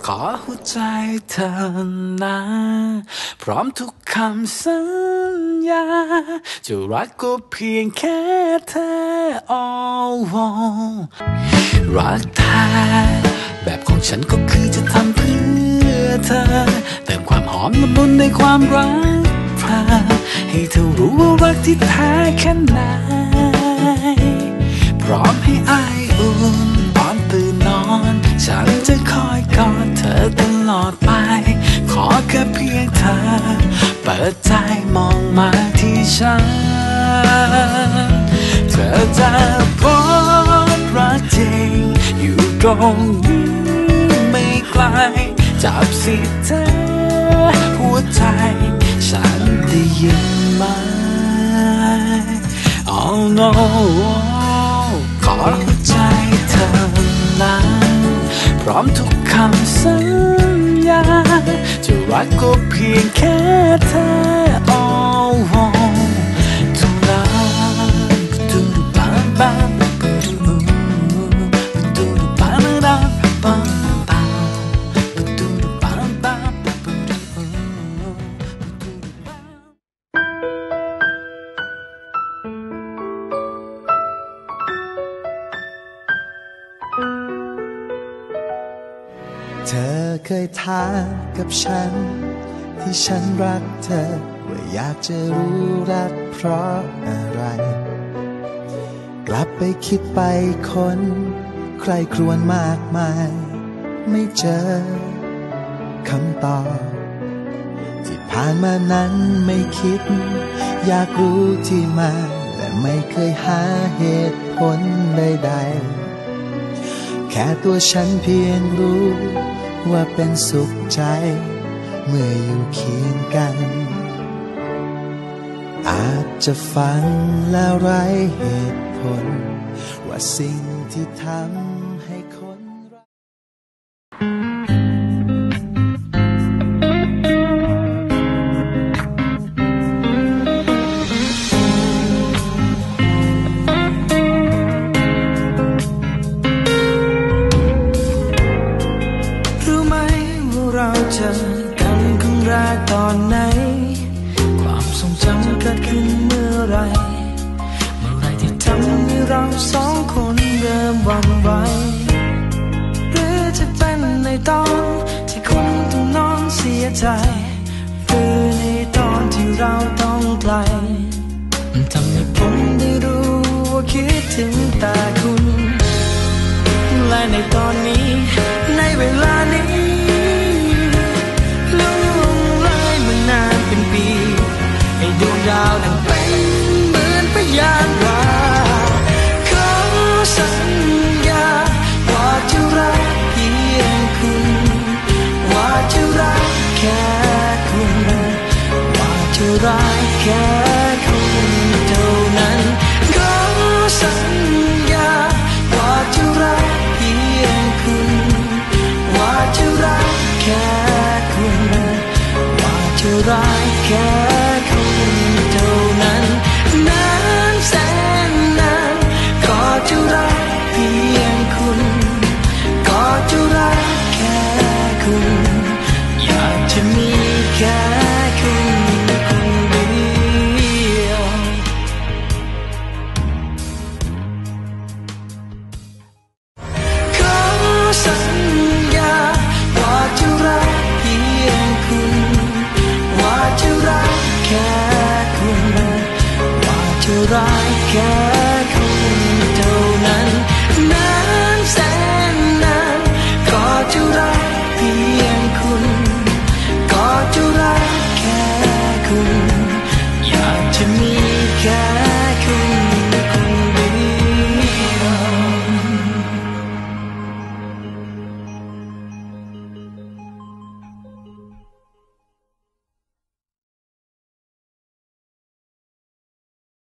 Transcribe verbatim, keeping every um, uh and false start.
อหัวใจเธอนะพร้อมทุกคำสัญญาจะรักก็เพียงแค่เธอ oh, oh. รักแท้แบบของฉันก็คือจะทำเพื่อเธอเติมความหอมละมุนในความรักเธอให้เธอรู้ว่ารักที่แท้แค่ไหนพร้อมให้อายอุ่นตอนตื่นนอนฉันจะคอยกอดเธอตลอดไปขอแค่เพียงเธอเปิดใจมองมาที่ฉันเธอจะพบรักจริงอยู่ตรงนี้ไม่ไกลจับสิเธอหัวใจฉันได้ยินไหม Oh no ขอหัวใจเธอนั้นพร้อมทุกคำสัญญาจะรักก็เพียงแค่เธอ Oh, oh. ทุกลาดูดูบางบางดูดูดูดูบางบางบางบางดูดูบางบางดูดูดูบางเธอเคยถามกับฉันที่ฉันรักเธอว่าอยากจะรู้รักเพราะอะไรกลับไปคิดไปคนใครครวญมากมายไม่เจอคำตอบที่ผ่านมานั้นไม่คิดอยากรู้ที่มาและไม่เคยหาเหตุผลใดๆแค่ตัวฉันเพียงรู้ว่าเป็นสุขใจเมื่ออยู่เคียงกันอาจจะฟังแล้วไร้เหตุผลว่าสิ่งที่ทำให้คนรักรู้ไหมว่าเราเจอกันครั้งแรกตอนไหนความทรงจำเกิดขึ้นเมื่อไรเมื่อไรที่ทำให้เราสองคนเริ่มหวั่นไหวหรือจะเป็นในตอนที่คุณต้องนอนเสียใจหรือในตอนที่เราต้องไกลทำให้ผมได้รู้ว่าคิดถึงแต่คุณและในตอนนี้ในเวลานี้ล่วงเลยมานานเป็นปีให้ดวงดาวดังเป็นเหมือนพยานว่าขอสัญญาว่าจะรักเพียงคุณว่าจะรักแค่คุณว่าจะรักแค่